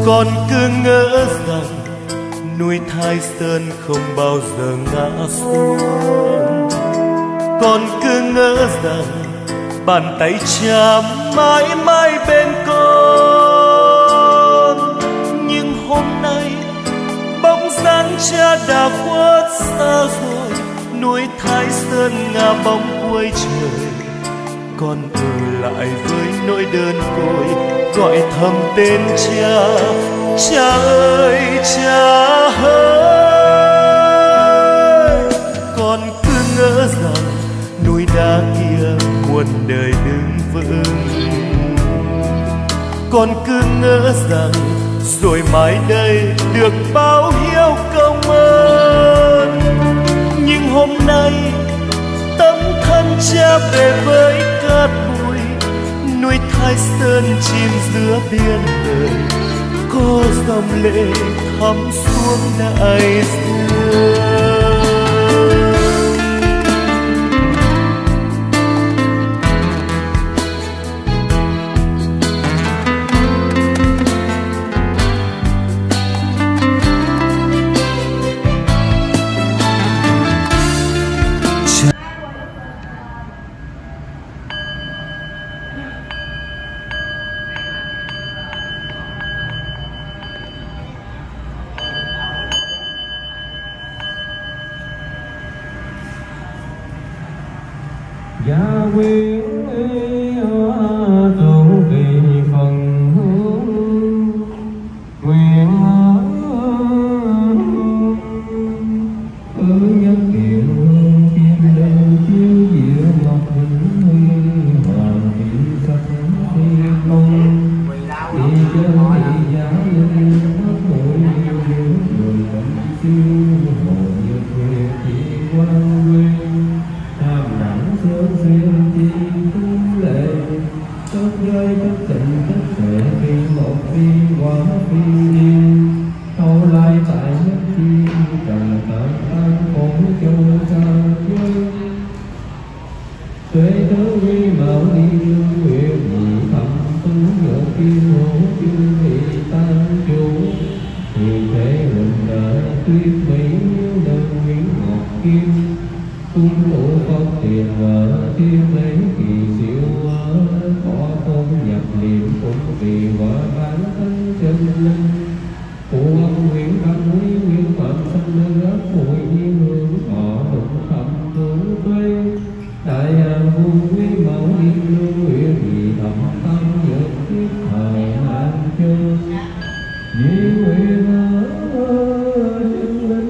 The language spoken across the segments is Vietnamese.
Con cứ ngỡ rằng núi Thái Sơn không bao giờ ngã xuống. Con cứ ngỡ rằng bàn tay cha mãi mãi bên con. Nhưng hôm nay bóng dáng cha đã khuất xa rồi, núi Thái Sơn ngả bóng cuối trời. Con ở lại với nỗi đơn côi, gọi thầm tên cha. Cha ơi cha ơi, con cứ ngỡ rằng núi đá kia muôn đời đứng vững. Con cứ ngỡ rằng rồi mai đây được báo hiếu công ơn. Nhưng hôm nay tấm thân cha về với cát bụi, núi Thái Sơn chìm giữa biển đời. Có dòng lệ thấm xuống đại dương. Gia quyến tu kỳ phần nguyện nhất kiện kim lên chiếu diệu ngọc hình hoàng thị sắc thi công thị chân thị giá linh pháp hội người cẩm siêu hộ nhật nguyện thị quan nguyên tham đẳng sướng xuyên chi tung lệ tất rơi tất tịnh tất thể phi một phi quả phi yên thâu lai tại nhất chi trần tận an khổ châu ca dương tuệ thứ quy mạo đi đương nguyện nhị thẩm tu ngộ kim hữu chư thị tam chủ thì thế huỳnh đợi tuyết mỹ đơn nguyễn ngọc kim cung tụ con tiền vợ thiên mấy kỳ siêu có tôn nhập niệm cũng vì vợ bán thân chân linh phụ ông nguyễn văn quý nguyên phạm sanh đơn ấp hội nhiên hương họ đụng thầm cứu quê đại hàng vua quý mẫu điên lưu nguyện vì thầm tâm nhật thiết thời an chân vì nguyện chân linh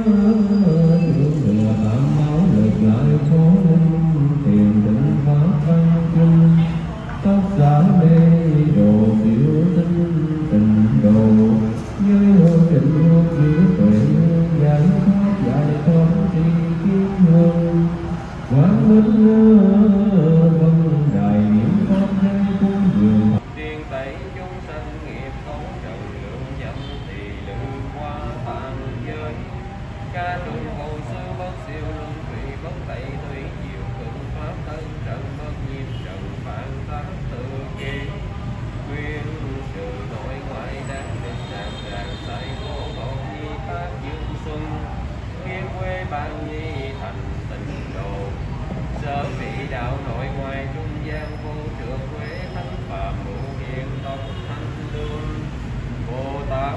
lại phố linh tiền định hóa văn chân tác giả lê đồ tiểu tinh tình đồ như hương trình hương nghĩa tuệ giải thoát tri kiến hương quán minh vân đài niệm pháp thế cung dường tiên tẩy chúng sanh nghiệp khổ trần lượng dâm thì lượng hoa tàn giới ca tụng hồ sư bất siêu luân thủy bất tẩy thủy diệu cực pháp thân trần bất nhiếp trần phản tác tự kỳ quyên trừ nội ngoại đáng định ràng ràng tại vô hồn nhi tác dương xuân kiên quê ban nhi thành tịnh đồ sở vị đạo nội ngoại trung gian vô trượng quế thánh phạm ngũ hiền tông thanh lương Bồ Tát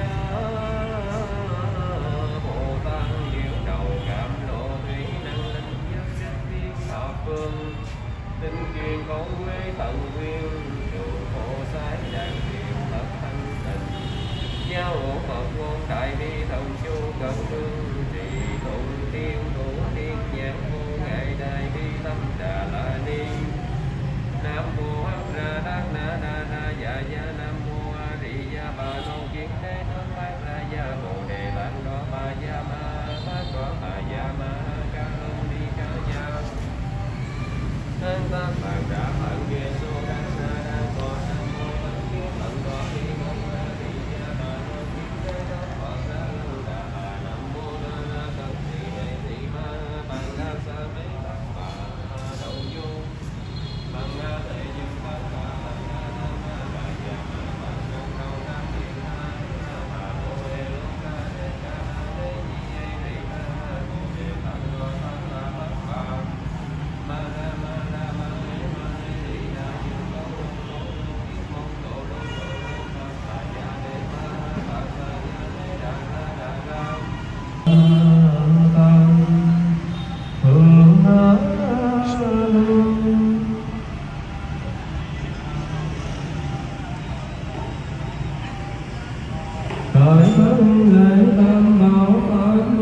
tinh kiên con mê tận nguyên trường phổ sái đàn điện thật thanh tịnh giao ổ phật ngôn đại bi thần chu cận hương trì tụng thiên thủ thiên nhãn vô ngại đại bi tâm đà la ni nam mô hắc ra đắc na đa na dạ gia nam mô a di đà bà nô kiến thế thân phát ra gia bồ đề lan đó bà gia ma phát đó bà gia ma ca ơn đi ca gia thân tác bản đã phận kia số đa sa đa có nam mô văn kiết phận có đi mong a di đà bà nô kiến thế thân phật ra lưu đà bà nam mô đa na cẩn thị hệ thị ma bằng đa sa mấy tất bà đầu vô bằng a thể dương tất bà bằng a nam ma bà gia ma bằng nam câu nam thiên Thời vâng lễ tam bảo pháp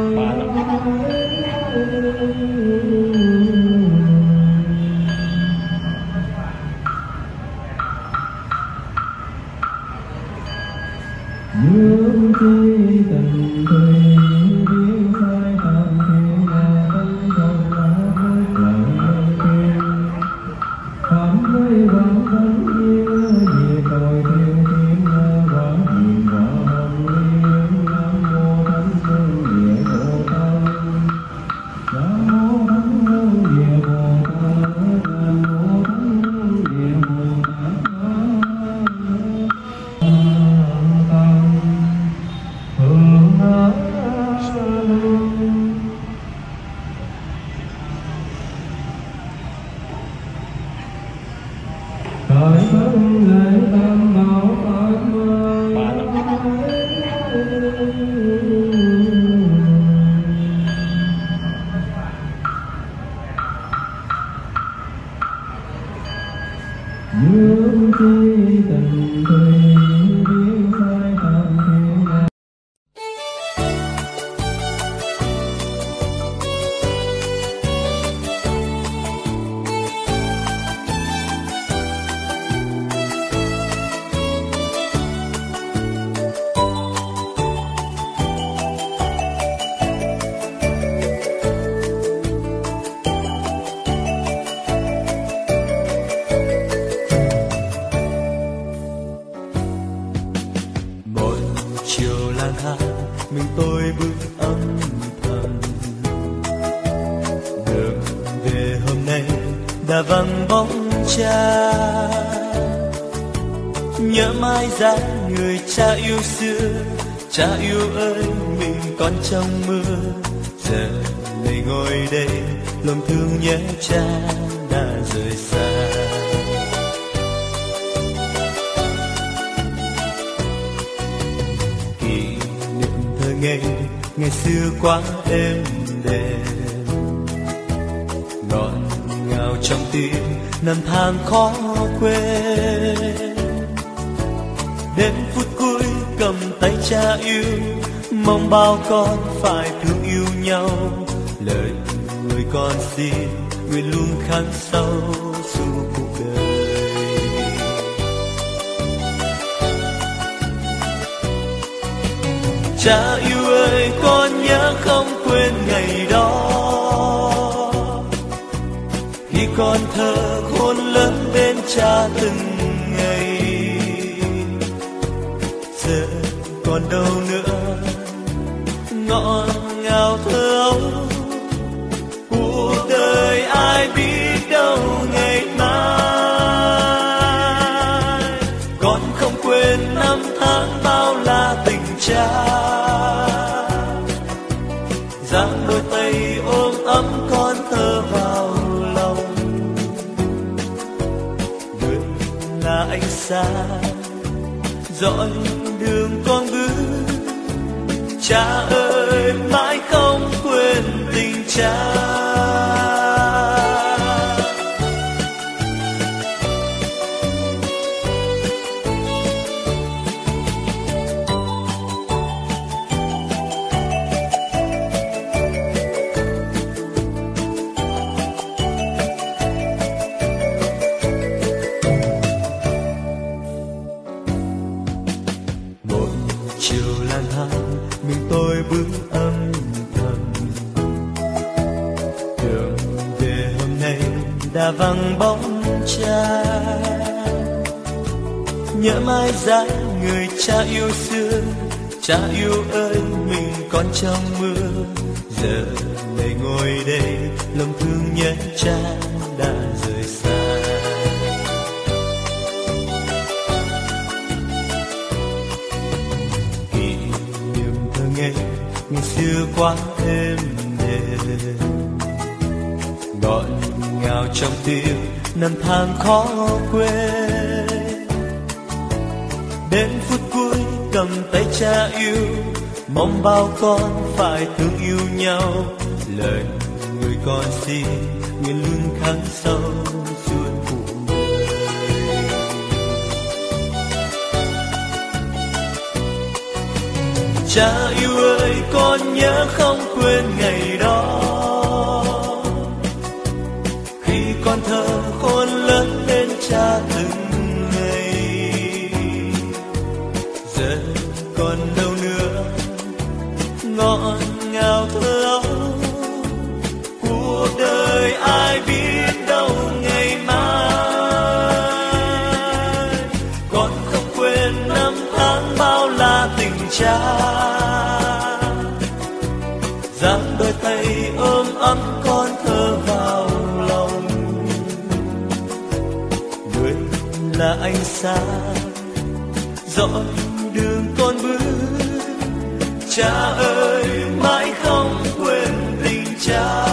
dương chi tình thủy biến sai tam thiên là tân không lá với lợi thiên phạm với quang thánh nhiên vì tội thiên thiên quả diện quả hồng liên nam mô thánh hương địa bồ tát nam mô thánh hương địa bồ tát nam mô thánh hương địa bồ tát thời vâng lễ tam bảo pháp dương chi tình thủy biến sai tam thiên la. Chiều lang thang mình tôi bước âm thầm, đường về hôm nay đã vắng bóng cha. Nhớ mãi dáng người cha yêu xưa, cha yêu ơi mình còn trong mưa. Giờ này ngồi đây lòng thương nhớ cha đã rời xa. Ngày xưa quá êm đềm, ngọt ngào trong tim năm tháng khó quên. Đến phút cuối cầm tay cha yêu, mong bao con phải thương yêu nhau. Lời người con xin nguyện luôn khắc sâu suốt cuộc đời. Cha yêu ơi con nhớ không quên ngày đó, khi con thơ khôn lớn bên cha từng ngày. Giờ còn đâu nữa ngọt ngào thơ ấu, cuộc đời ai biết đâu ngày mai. Con không quên năm tháng bao la tình cha, giang đôi tay ôm ấm con thơ vào lòng. Người là ánh sáng dõi đường con bước, cha ơi mãi không quên tình cha. Chiều lang thang mình tôi bước âm thầm, đường về hôm nay đã vắng bóng cha. Nhớ mãi dáng người cha yêu xưa, cha yêu ơi mình còn trong mưa. Giờ này ngồi đây lòng thương nhớ cha đã rời xa. Ngày xưa quá êm đềm, ngọt ngào trong tim năm tháng khó quên. Đến phút cuối cầm tay cha yêu, mong bao con phải thương yêu nhau. Lời người con xin nguyện luôn khắc sâu suốt cuộc đời. Cha yêu ơi, con nhớ không quên ngày đó, khi con thơ khôn lớn lên cha từng ngày. Giờ còn đâu nữa ngọt ngào thơ ấu, cuộc đời ai biết đâu ngày mai. Con không quên năm tháng bao la tình cha, dáng đôi tay ôm ấm con thơ vào lòng. Người là ánh sáng dõi đường con bước, cha ơi mãi không quên tình cha.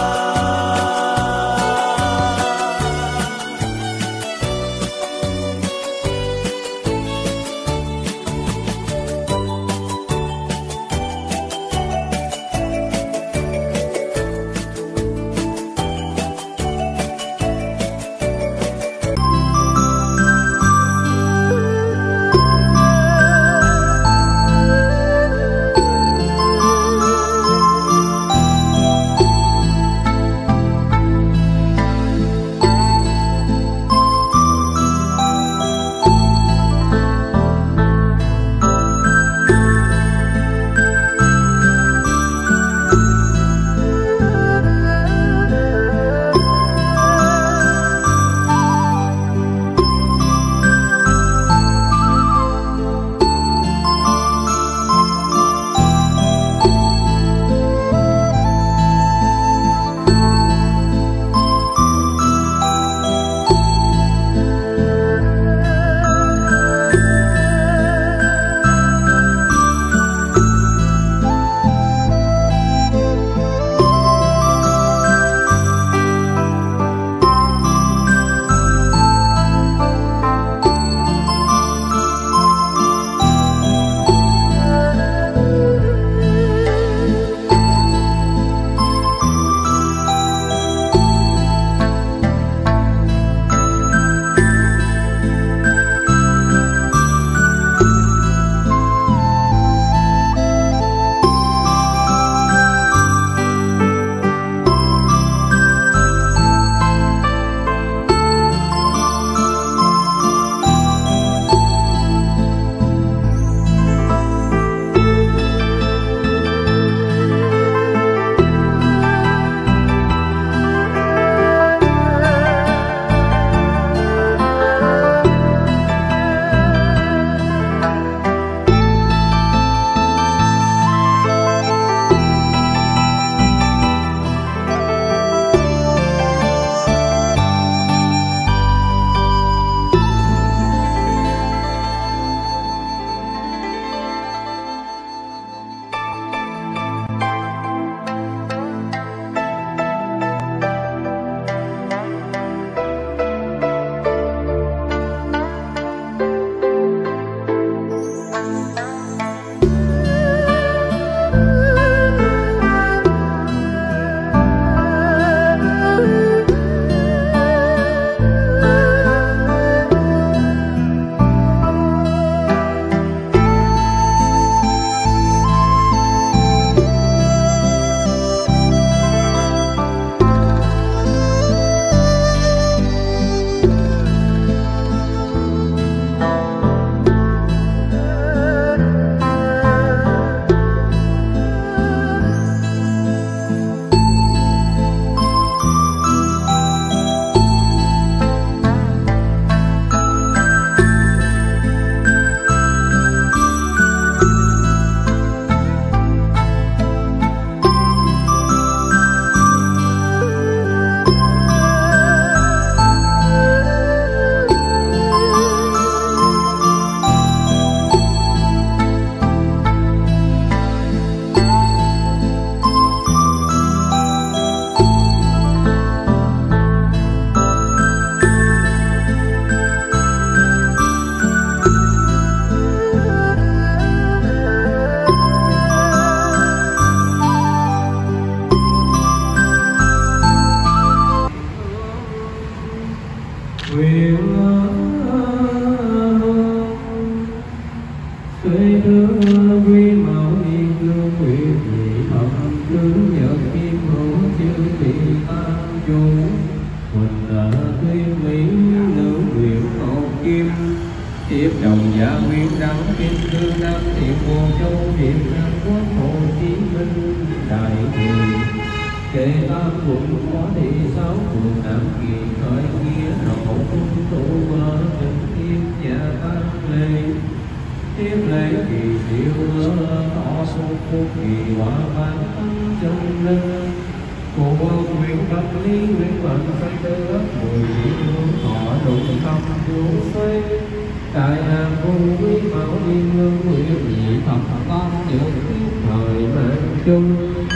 Tuệ thương quy mẫu niên lương nguyện vị thầm tướng nhật kim hữu chư vị tam chủ huỳnh tuyên mỹ nữ nguyện một kim tiếp đồng gia nguyên đăng kim cương đăng thiện vô châu việt nam quốc hồ chí minh đại thị kệ tam quận có thị sáu phường nam kỳ khởi nghĩa nổ cung tụ ở trần thiên nhà tăng lễ tiếp lễ kỳ diệu thọ số phúc kỳ hòa vạn tăng chân linh cô nguyện cấp lý nguyện vận sanh tư ấp mùi hướng thọ đụng tâm cứu xoay đại hàng vô quý mẫu niên lương nguyện nhị thập tam nhược tiếp thời mạng chung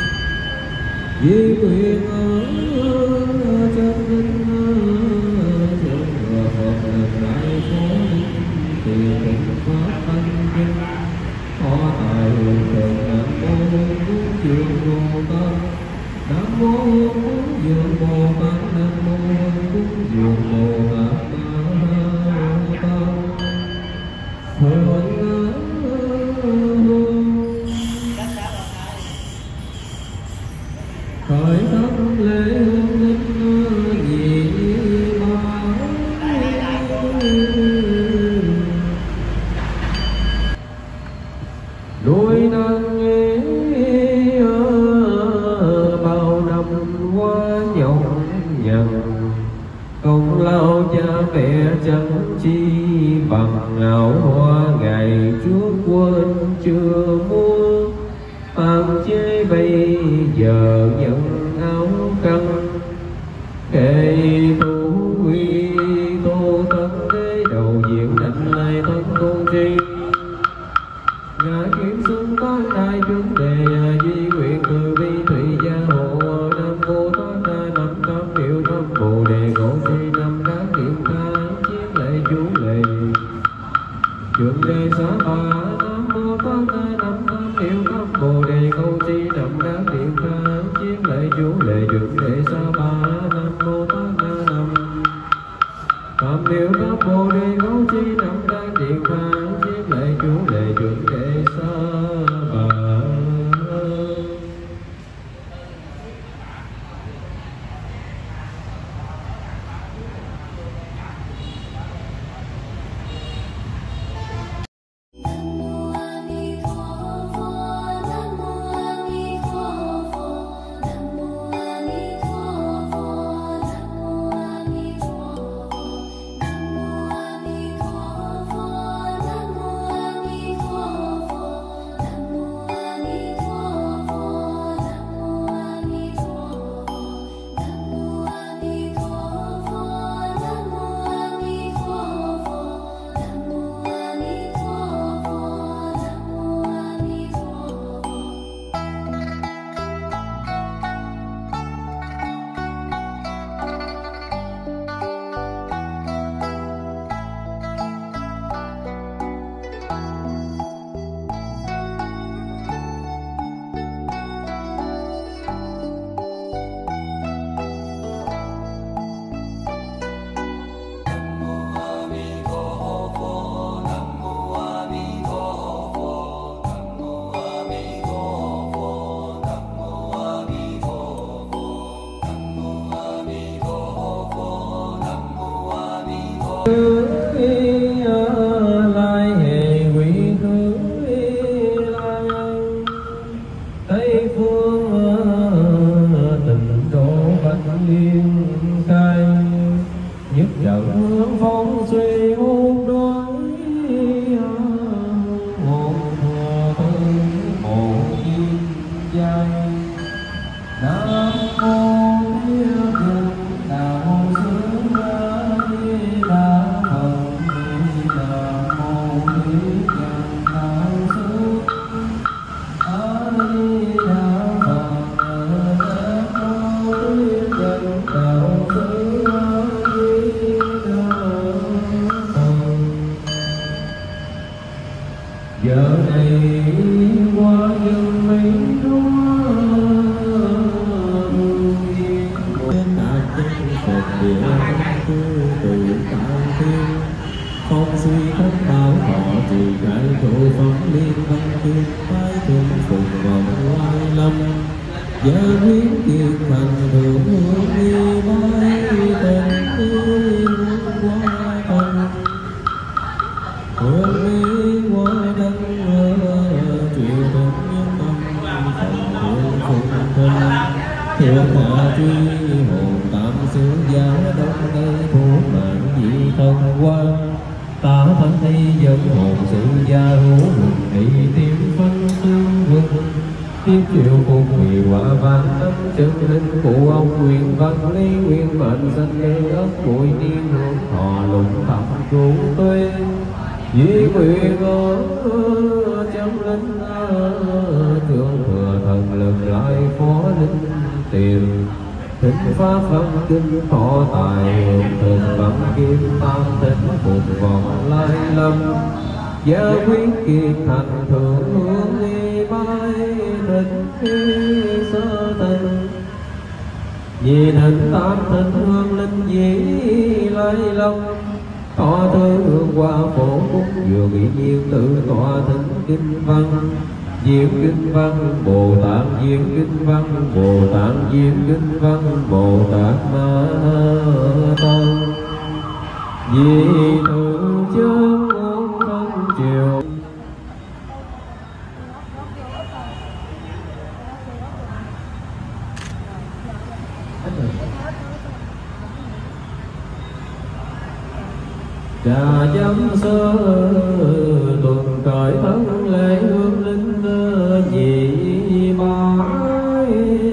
di nguyện chân linh chân vừa hợp đại số tiền định pháp thanh kinh có tài hưởng thượng nam mô cúng dường bồ tát nam mô cúng dường bồ tát nam mô cúng dường bồ tát khởi thất lễ hương linh nhị ba đôi nang bao năm qua nhọc nhằn công lao cha mẹ chẳng chi bằng áo hoa ngày trước quên chưa mua phàm chế bây giờ nhận áo căng kệ tu quy tô tấn đế đầu diện đảnh lai thân tôn tri ngã kiếm xưng có đại chúng đề di nguyện từ bi thủy gia hộ nam mô tát đa năm tám hiệu năm bồ đề ngộ tri năm các điện ca chiến lệ chú lệ trường đề xá bà nam mô tát đa năm tám hiệu năm bồ đề ngộ tri năm các điện ca chiến lệ chú lệ trường đề xá bà nam mô tát đa năm tám hiệu năm bồ đề ngộ tri năm các điện ca chiến lệ chú lệ trường đề xá bà. Lai hệ quỷ thứ lai tây phương tình độ bạch liên khai nhất trận hướng phong suy hôn đối một thừa tư một kim giai nam mô đạo xứ đa giờ này qua dân mấy đến đã chân phật địa tư tự tạo thiên phong suy thất bảo thọ trì đại thụ phong Giờ quyết kiệt thành thượng đi bay tình qua thân hương đi qua đất triều đình nhân tâm thành thượng phụng thân thượng hạ truy hồn tam xứ giá đông gây thuộc mạng dị thân quan ta thân thi dân hồn sự gia hữu hùng đi tìm phân tương vân tiếp triệu cùng vì quả vàng tâm chân linh cụ ông nguyện văn lý nguyên mệnh sanh gây ấp bụi niên hương thọ lụng thập cứu tuê vì nguyện chân linh thượng thừa thần lực lại phó linh tiền thịnh pháp phân kinh thọ tài thường bằng kim tam thịnh phục vọng lai lâm gia quyết kiệt thành thượng hương đi bay thịnh khi sơ tình vì thịnh tam thịnh hương linh dĩ lai lâm thọ thư qua phổ cúng vừa bị nhiên tự tọa thịnh kinh văn diễn kinh văn Bồ Tát diễn kinh văn Bồ Tát diễn kinh văn Bồ Tát Ma Tông vì thượng chân ngôn thân triều trà chấm sơ tuần cởi thân lễ hương linh dị bái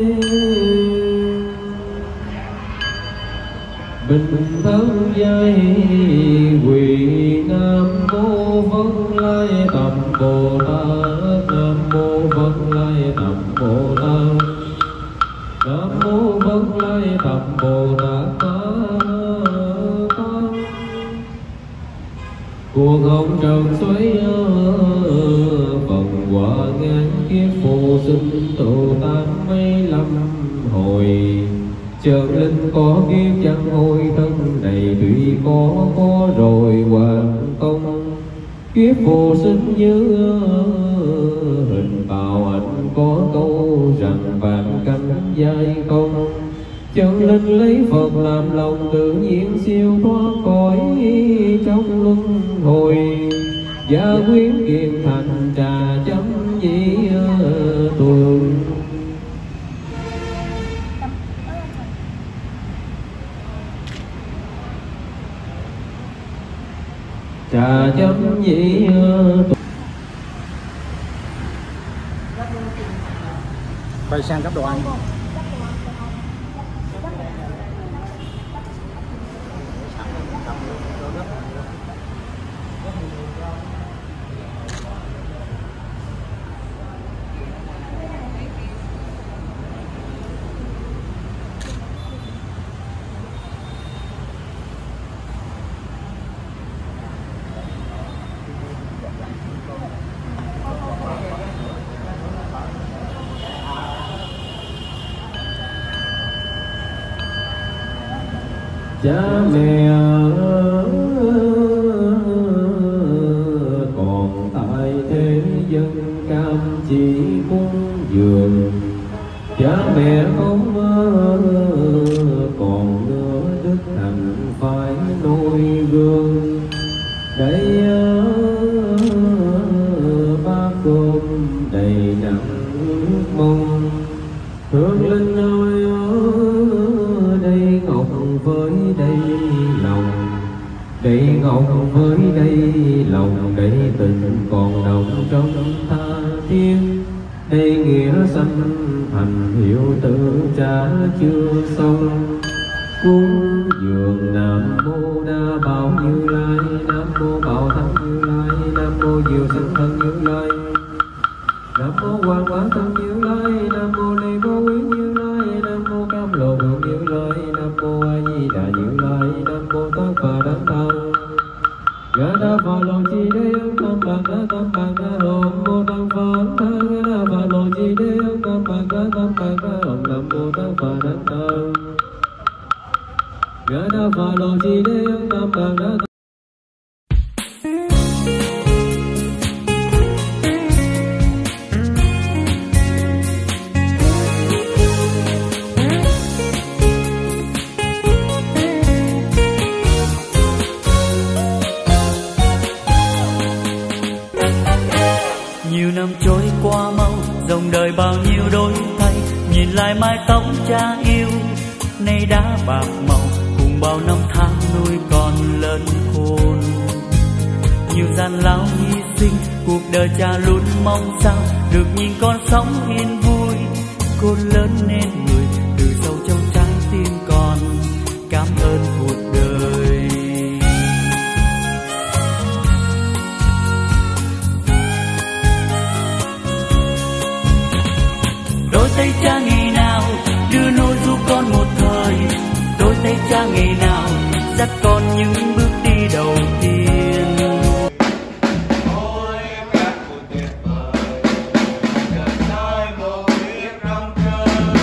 bình thân giai quỳ nam mô Phật lai tầm Bồ Tát nam mô Phật lai tầm Bồ Tát nam mô Phật lai tầm Bồ Tát cuộc hồng trần xoáy phần quả ngàn kiếp phù sinh tụ tan mấy lâm hồi chợt linh có kiếp chẳng hồi thân này tuy có rồi hoàn công kiếp phù sinh như hình bào ảnh có câu rằng vạn cánh giai công chân linh lấy Phật làm lòng tự nhiên siêu thoát cõi trong luân hồi gia quyến kiền thành trà chấm nhĩ tuần trà chấm nhĩ quay sang cấp độ ăn. cha mẹ còn tại thế dân cam chỉ cúng dường cha mẹ không còn nữa đức hạnh phải noi gương đây bát cơm đầy nặng ước mong hương linh ơi đây ngọc với đây lòng đây ngọc với đây lòng đây tình còn đồng trong tha thiên đây nghĩa sanh thành hiệu tự trả chưa xong cúng dường nam mô đa bảo Như Lai nam mô bảo thắng Như Lai nam mô diệu sinh thân Như Lai nam mô quan quán thân Như Lai nam mô ly vô quý Như Lai nam mô cam lộ thượng Như Lai nam mô A Di Đà Như Lai nam mô Tát Phà Đăng Tăng Ga đa Phà Lô Chi Đế Tam Bạc Đa Tam Bạc Đa Hồn Mô Tăng Phà Tha Ga đa Phà Lô Chi Đế Tam Bạc Đa Tam Bạc Đa Hồn nam mô Tát Phà Đăng Tăng Ga đa Phà Lô Chi Đế Tam Bạc Đa Nhiều năm trôi qua mau, dòng đời bao nhiêu đổi thay. Nhìn lại mái tóc cha yêu, nay đã bạc màu. Cùng bao năm tháng nuôi con lớn khôn. Nhiều gian lao hy sinh, cuộc đời cha luôn mong sao được nhìn con sống yên vui. Khôn lớn nên người, từ sâu trong trái tim con cảm ơn cuộc đời. Đôi tay cha ngày nào đưa nôi giúp con một thời. Đôi tay cha ngày nào dắt con những bước đi đầu tiên. Ôi các cuộc tuyệt vời, chợt nói một tiếng rong rơi.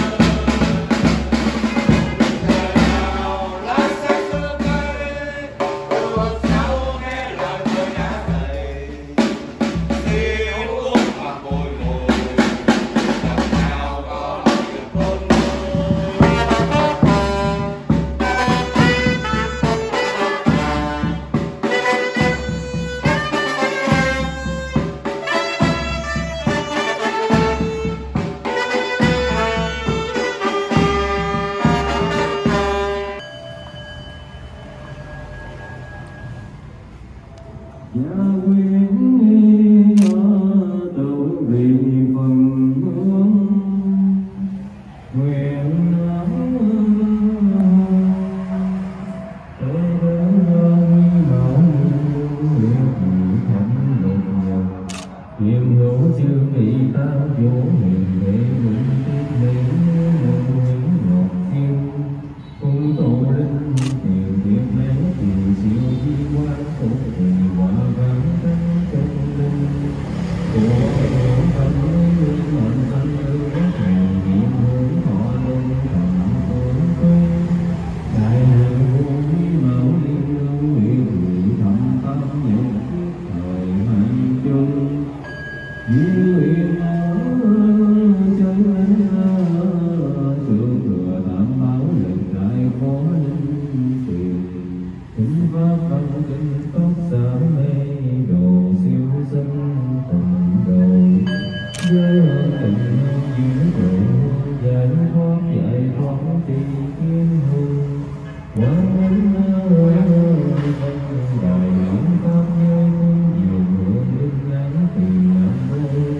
Giờ nào lá sắc xưa cây, đua sau nghe lời tôi đã thầy. Yêu ước mà bồi hồi, làm sao còn được khôn nguôi. Gia quyến tự vì phần hướng nguyện tới đến nguy mạo nguyện thẩm lục nhập hiểm hữu chư vị tam vô hiền đệ nguyện tiên lý một nguyện ngọc thiên cùng tổ linh tiền thiệt lấy tiền siêu di quan tổ tiền quả vang tân trong linh của hiệu tâm linh mệnh thanh lưu hàng hiện hướng họ linh thần tôn quý đại nạn vô vi mẫu liên lưu nguyện thẩm tâm nhật thời hải chung như nguyện chân linh thượng thừa tạm báo lần đại phó linh tiền kính pháp văn kinh tóc xả mê đồ siêu sinh tầm đầu với ơn tình giữ độ giải thoát tri kiến hương quán linh đại lãng pháp giới diệu hưởng linh ngắn tiền nam mô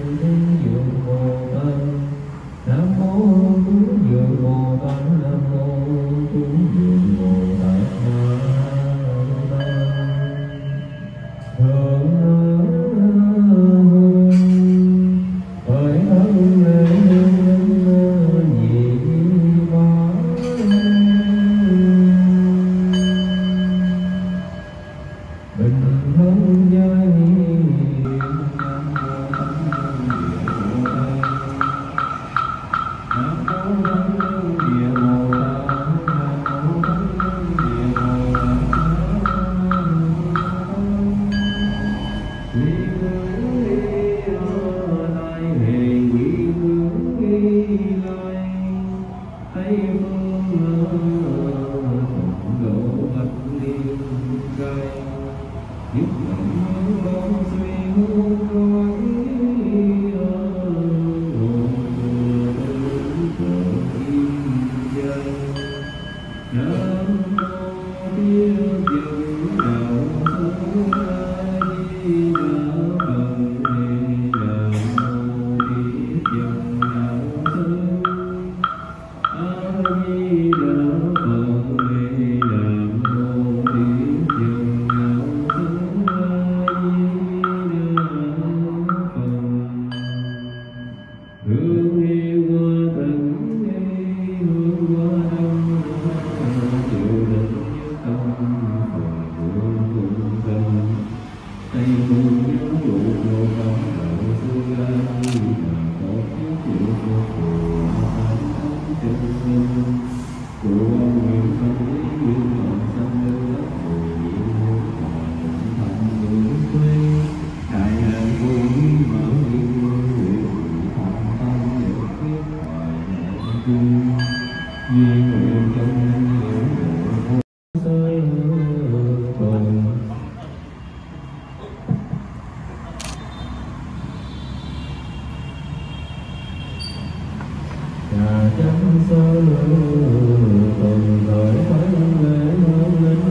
chấm sơ cùng thời phải lễ hương linh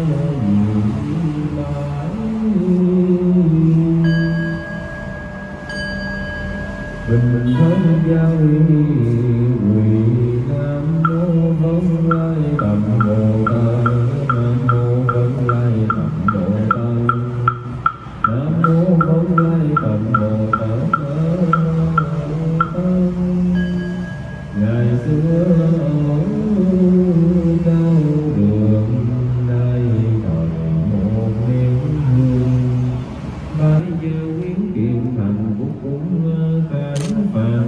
bình thân giao quỳ nam mô Phật Lai Tầm Bồ Tát nam mô Phật Lai Tầm Bồ Tát nam mô Phật Lai Tầm Bồ Tát ngày xưa cao đường nay còn một miếng hương bái gieo hiến kiện thành phúc cúng khánh phạn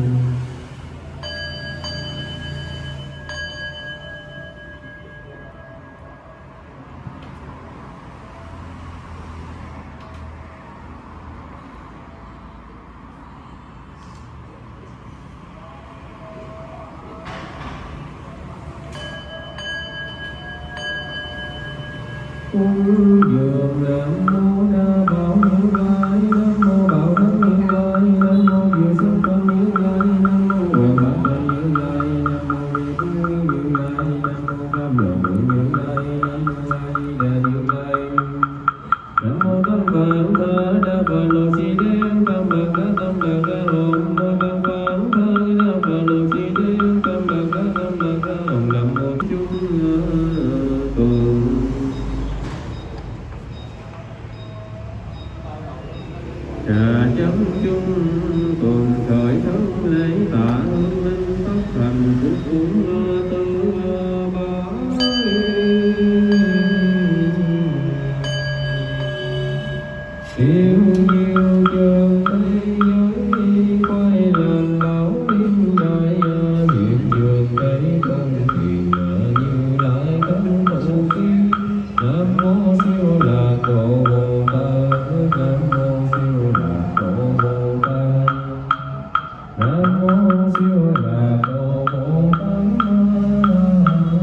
cúng dường nam mô đa bảo Như Lai nam mô bảo đấng Như Lai nam mô diệu sơn phân Như Lai nam mô hoàng pháp thân Như Lai nam mô vi tướng Như Lai nam mô cam lộ Như Lai nam mô a di đà Như Lai nam mô tam phạn thơ đa phật lô si đen tam bậc ca tam bậc ca hồn mô tam phạn thơ đa phật lô si đen tam bậc ca tam bậc ca hồn nam mô chúng tường trà chấm chung cùng khởi thân lễ tạ hương linh tất thành phúc cúng tư bái yêu nhiều trường thế giới quay lần đảo yên đại hiện trường cây công thiền Như Lai cấm phụ kiến nam mô siêu lạc tổ Bồ Tát nam mô siêu lạc tổ Bồ Tát nam mô siêu lạc tổ Bồ Tát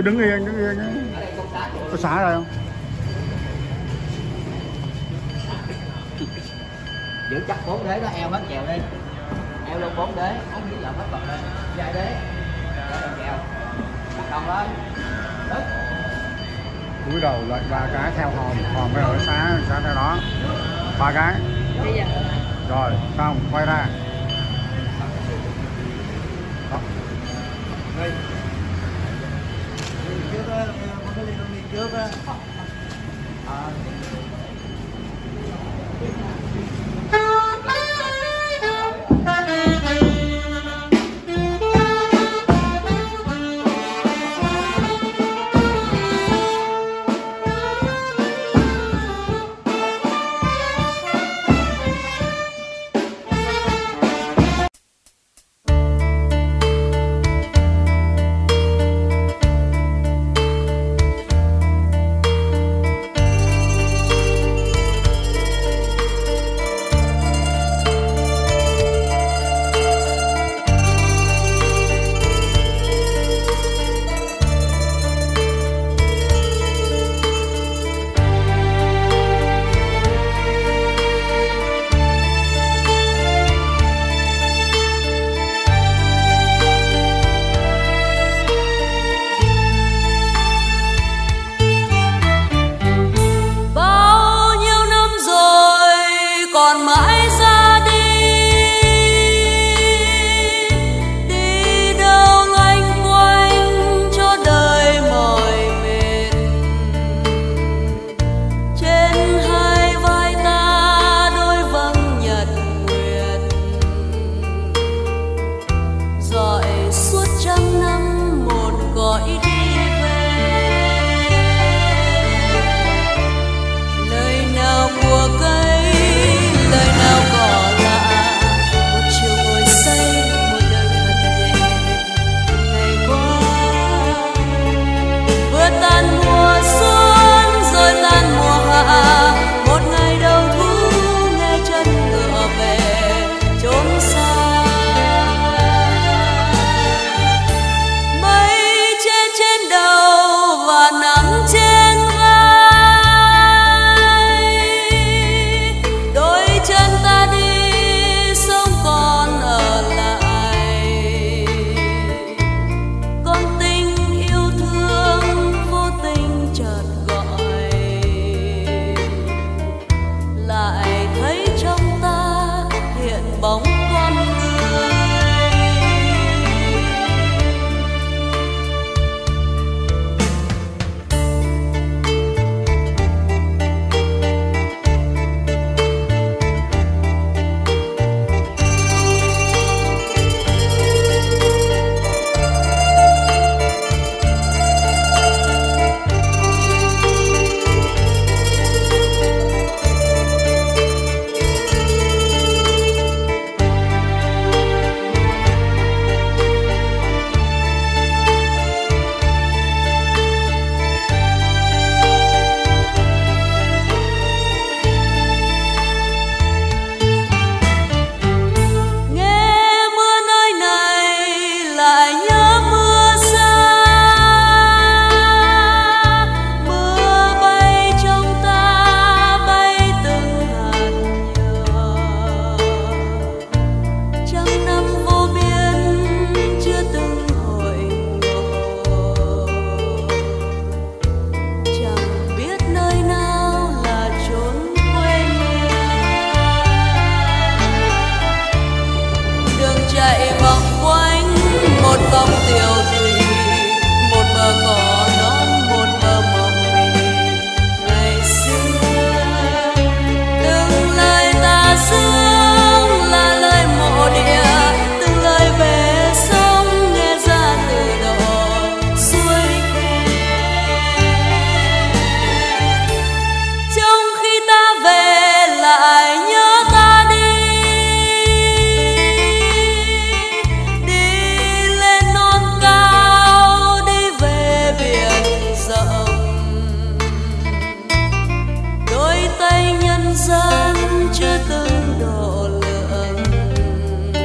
Cứ đứng yên nhé. Có xả rồi không? Giữ chắc 4 đế đó, eo hết chèo đi. Eo luôn 4 đế, không biết lộn hết bật lên. Dài đế. Kèo. Bắt đầu lên. Đứng. Cúi đầu lại 3 cái theo hòm mới ở xá theo đó. 3 cái. Rồi, xong, quay ra. Đó. Đây. Trước á, có đi đi trước á.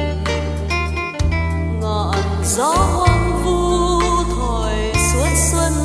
gió hoang vu thổi suốt xuân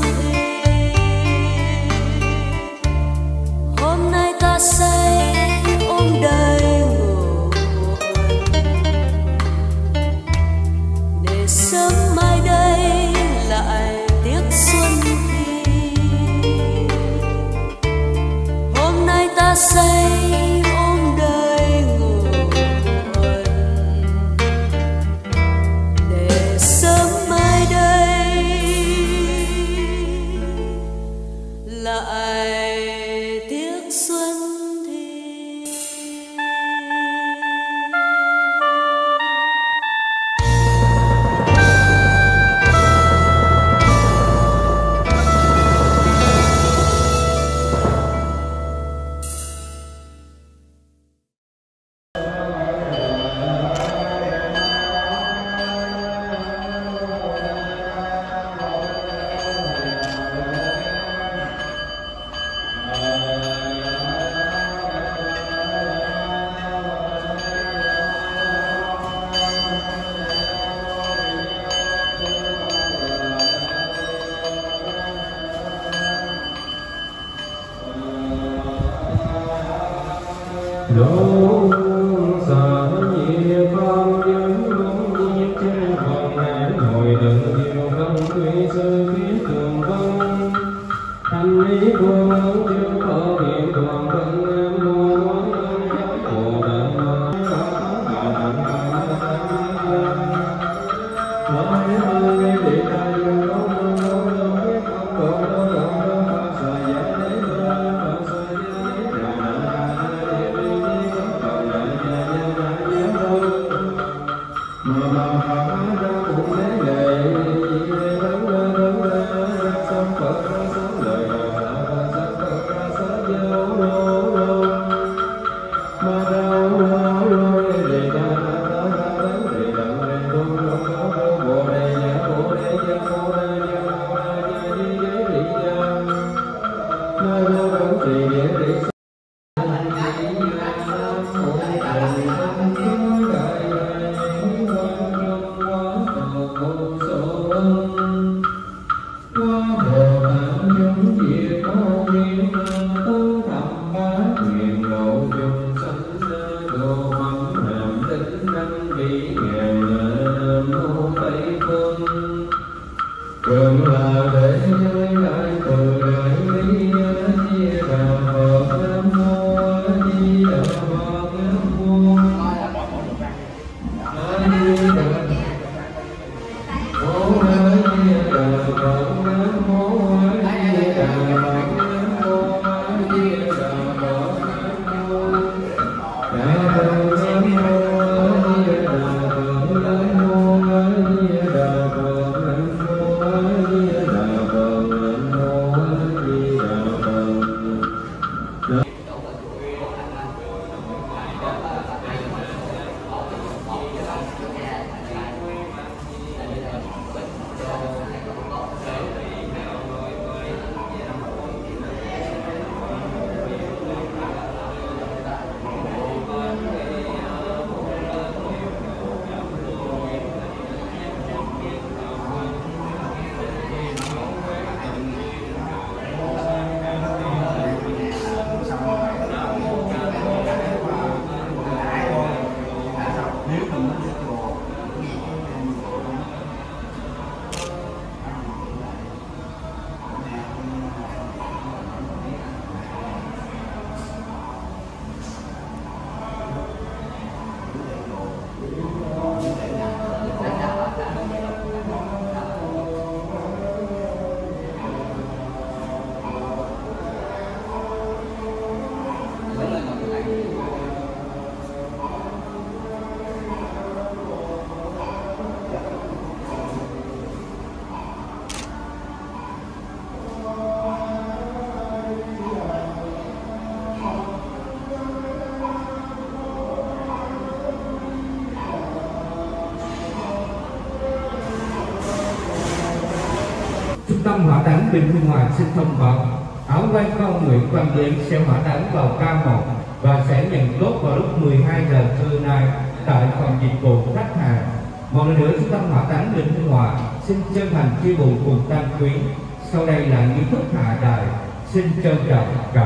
Trung tâm Hỏa táng Bình Hưng Hòa xin thông báo áo quan công Nguyễn Văn Đến sẽ hỏa táng vào K1 và sẽ nhận cốt vào lúc 12 giờ trưa nay tại phòng dịch vụ khách hàng. Một lần nữa, Trung tâm Hỏa táng Bình Hưng Hòa xin chân thành chia buồn cùng tang quyến. Sau đây là nghi thức hạ đài. Xin trân trọng cảm.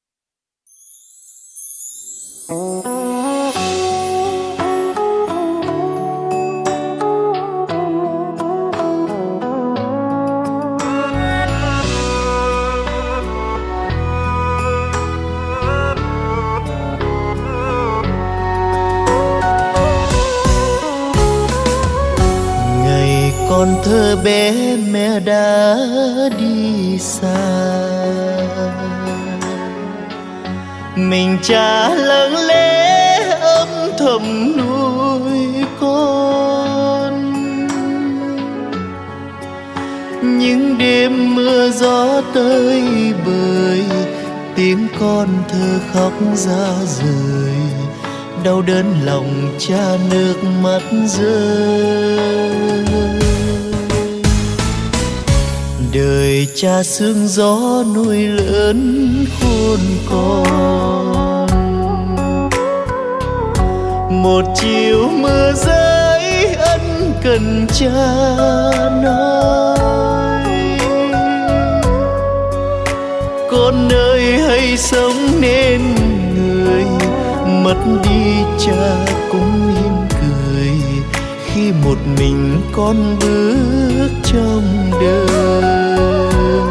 Còn thơ bé mẹ đã đi xa, mình cha lặng lẽ âm thầm nuôi con. Những đêm mưa gió tơi bời, tiếng con thơ khóc ra rời, đau đớn lòng cha nước mắt rơi. Đời cha sương gió nuôi lớn khôn con, một chiều mưa rơi ân cần cha nói. Con ơi hãy sống nên người, đi cha cũng mỉm cười khi một mình con bước trong đời.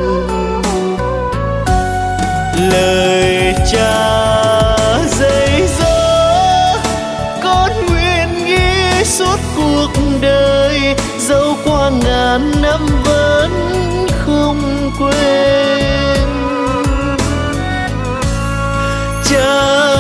Lời cha dạy dỗ con nguyện ghi suốt cuộc đời, dẫu qua ngàn năm vẫn không quên. Cha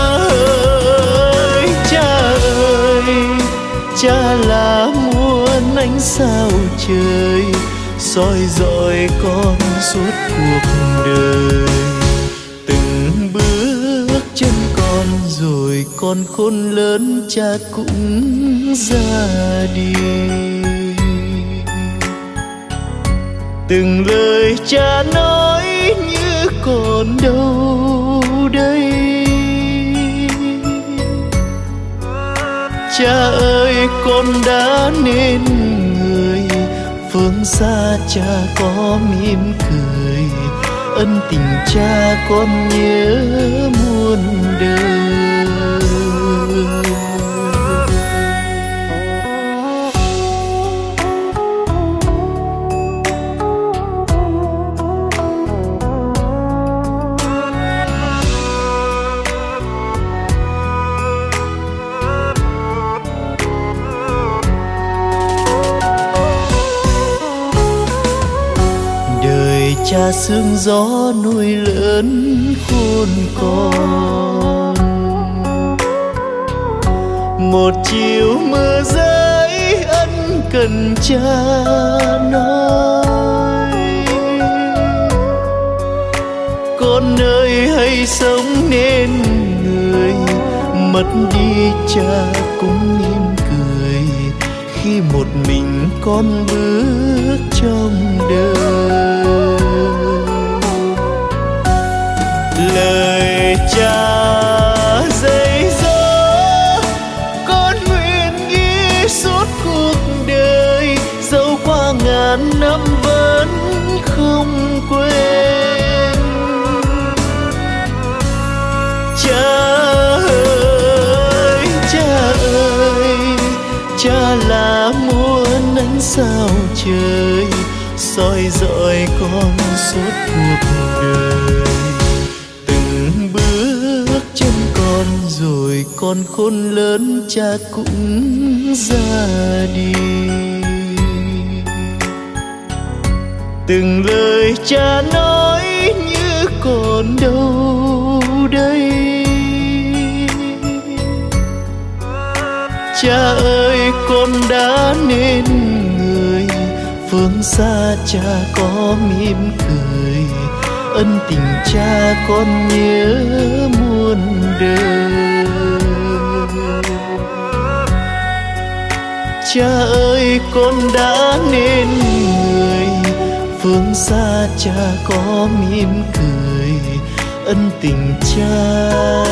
ơi, cha ơi, cha là muôn ánh sao trời, soi dọi con suốt cuộc đời. Từng bước chân con rồi con khôn lớn, cha cũng ra đi. Từng lời cha nói như còn đâu đây. Cha ơi, con đã nên người, phương xa cha có mỉm cười, ân tình cha con nhớ muôn đời. Cha sương gió nuôi lớn khôn con, một chiều mưa rơi ân cần cha nói. Con ơi hãy sống nên người, mất đi cha cũng mỉm cười khi một mình con bước trong đời. Lời cha dạy dỗ con nguyện ghi suốt cuộc đời, dẫu qua ngàn năm vẫn không quên. Cha ơi, cha ơi, cha là muôn ánh sao trời, soi dọi con suốt cuộc đời. Rồi con khôn lớn, cha cũng ra đi. Từng lời cha nói như còn đâu đây. Cha ơi, con đã nên người, phương xa cha có mỉm cười, ân tình cha con nhớ muôn đời. Cha ơi, con đã nên người, phương xa cha có mỉm cười, ân tình cha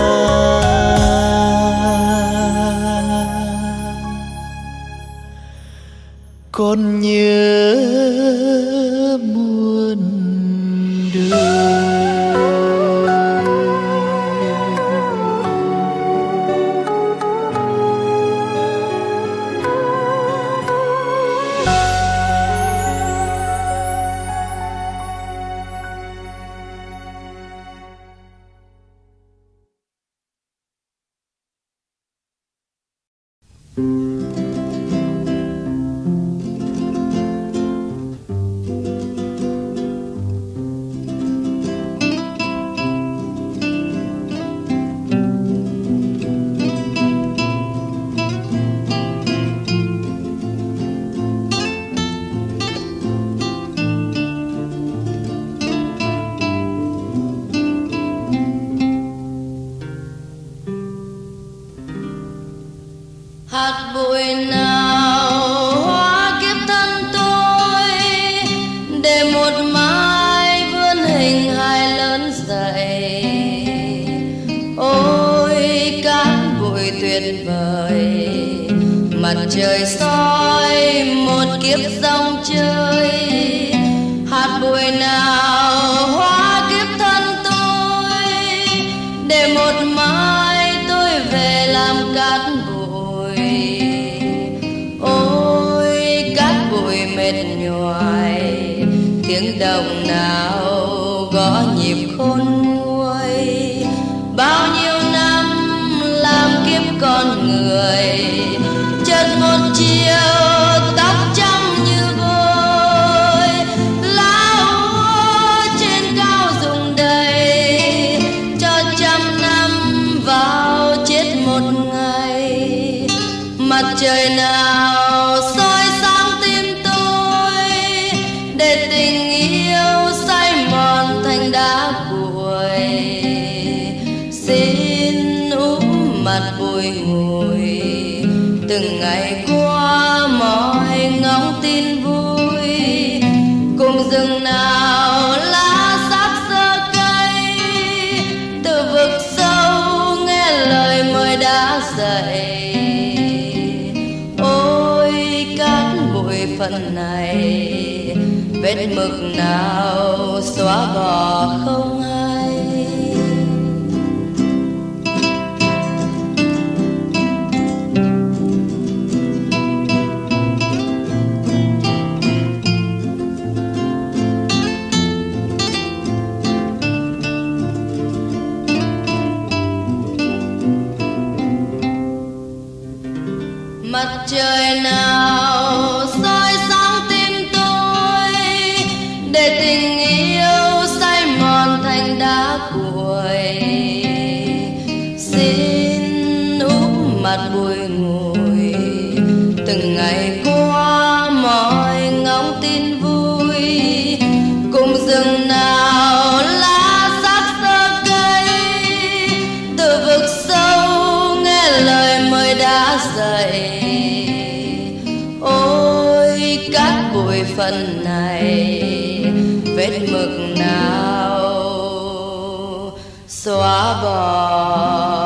con nhớ muôn đời. hạt bụi nào hóa kiếp thân tôi, để một mai vươn hình hài lớn dậy. Ôi cát bụi tuyệt vời, mặt trời soi một kiếp dòng chơi. Hạt bụi nào hóa kiếp thân tôi, để một mai tôi về lại bụi mệt nhoài, tiếng đồng nào gõ nhịp khôn nguôi. Bao nhiêu năm làm kiếp con người, chợt một chiều tóc trắng như vôi. Lá úa trên cao rụng đầy, cho trăm năm vào chết một ngày. Mặt trời nào soi sáng tim tôi, để tình yêu say mòn thành đá cuội. Xin úp mặt bụi ngùi, từng ngày qua mỏi ngóng tin vui. Cùng rừng nào lá xác xơ cây, từ vực sâu nghe lời mời đã dậy. Ôi cát bụi phận này, vết mực nào xóa bỏ không hay. Mặt trời nào soi sáng tim tôi, để tình yêu say mòn thành đá cuội. Xin úp mặt bụi ngùi, từng ngày qua mỏi ngóng tin vui. Cùng rừng nào lá xác xơ cây, từ vực sâu nghe lời mời đã dậy. Ôi cát bụi phận này, vết mực nào xóa bỏ